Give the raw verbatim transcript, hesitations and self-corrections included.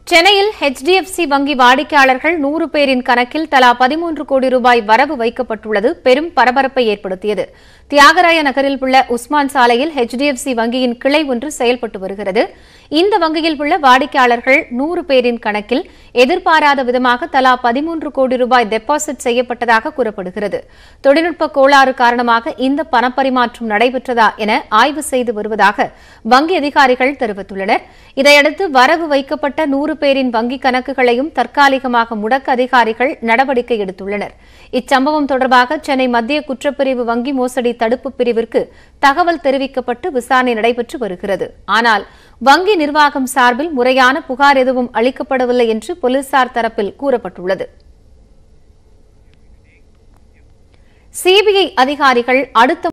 சென்னையில் H D F C வங்கி வாடிக்கையாளர்கள் நூறு பேரின் கணக்கில் தலா பதிமூன்று கோடி ரூபாய் வரவு வைக்கப்பட்டுள்ளது பெரும் பரபரப்பை ஏற்படுத்தியது. தியாகராய நகரில் உள்ள உஸ்மான் சாலையில் H D F C வங்கியின் கிளை ஒன்று செயல்பட்டு வருகிறது. இந்த வங்கியில் உள்ள வாடிக்கையாளர்கள் நூறு பேரின் கணக்கில் எதிர்பாராத விதமாக தலா பதிமூன்று கோடி ரூபாய் டெபாசிட் செய்யப்பட்டதாக கூறப்படுகிறது. தொழில்நுட்ப கோளாறு காரணமாக இந்த பணப்பரிமாற்றம் நடைபெற்றதா என ஆய்வு செய்து வருவதாக வங்கி அதிகாரிகள் தெரிவித்துள்ளனர். இதையடுத்து வரவு வைக்கப்பட்ட நூறு பேரின் வங்கிக் கணக்குகளையும் தற்காலிகமாக முடக்க அதிகாரிகள் நடவடிக்கை எடுத்துள்ளனர். இச்சம்பவம் தொடர்பாக சென்னை மத்திய குற்றப்பிரிவு வங்கி மோசடி தடுப்பு பிரிவிற்கு தகவல் தெரிவிக்கப்பட்டு விசாரணை நடைபெற்று வருகிறது. ஆனால் வங்கி நிர்வாகம் சார்பில் முறையான புகார் எதுவும் அளிக்கப்படவில்லை என்று போலீசார் தரப்பில் கூறப்பட்டுள்ளது. சிபிஐ அதிகாரிகள் அடுத்த